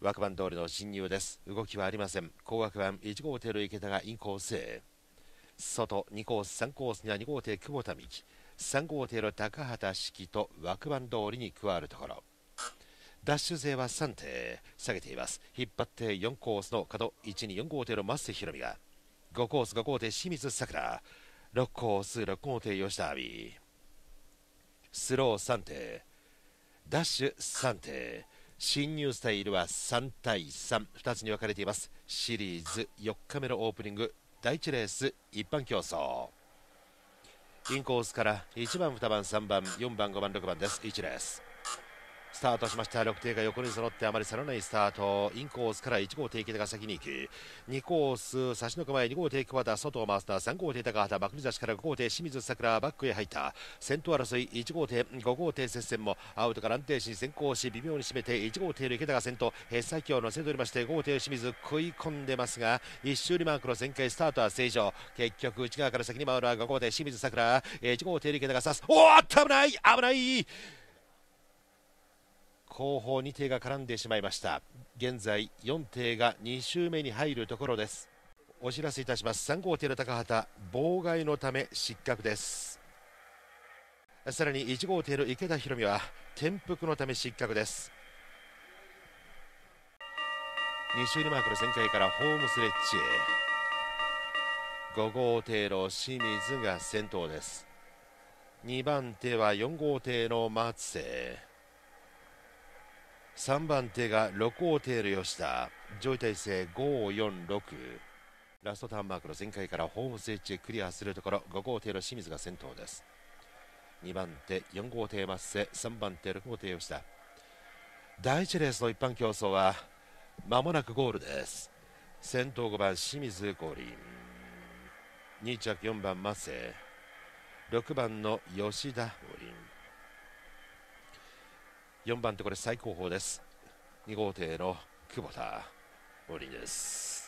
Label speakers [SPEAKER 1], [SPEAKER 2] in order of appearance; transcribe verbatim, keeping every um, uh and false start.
[SPEAKER 1] 枠番通りの進入です。動きはありません。後枠番いち号艇の池田がインコースへ、外にコースさんコースにはに号艇久保田美希、さん号艇の高畑式と枠番通りに加わるところ、ダッシュ勢はさん艇下げています。引っ張ってよんコースの角いちによん号艇の増瀬宏美が、ごコースご号艇清水さくら、ろくコースろく号艇吉田亜美、スローさん艇ダッシュさん艇、進入スタイルはさん対さん、ふたつに分かれています。シリーズよっかめのオープニングだいいちレース一般競争、インコースからいちばんにばんさんばんよんばんごばんろくばんです。いちレーススタートしました。ろく艇が横に揃ってあまり去らないスタート。インコースからいち号艇池田が先に行く。にコース差しの構え、に号艇桑田外を回すな。さん号艇高畑まくり差しからご号艇清水さくらバックへ入った。先頭争いいち号艇ご号艇接戦もアウトから安定し先行し微妙に締めていち号艇の池田が先頭、へっさきを乗せておりましてご号艇清水食い込んでますが、一周にマークの旋回スタートは正常。結局内側から先に回るのはご号艇清水さくら、いち号艇の池田が刺す。おーっと危ない危ない、後方に艇が絡んでしまいました。現在よん艇がに周目に入るところです。お知らせいたします。さん号艇の高畑妨害のため失格です。さらにいち号艇の池田博美は転覆のため失格です。に周にマークの旋回からホームスレッチへ、ご号艇の清水が先頭です。にばん手はよん号艇の松瀬、さんばん手がろく号艇の吉田、上位体制ごよんろく、ラストターンマークの旋回からホームスエッジへクリアするところ、ご号艇の清水が先頭です。にばん手よん号艇松瀬、さんばん手ろく号艇吉田。だいいちレースの一般競争は間もなくゴールです。先頭ごばん清水五輪、に着よんばん松瀬、ろくばんの吉田五輪、よんばん手これ最高峰です。に号艇の久保田五輪です。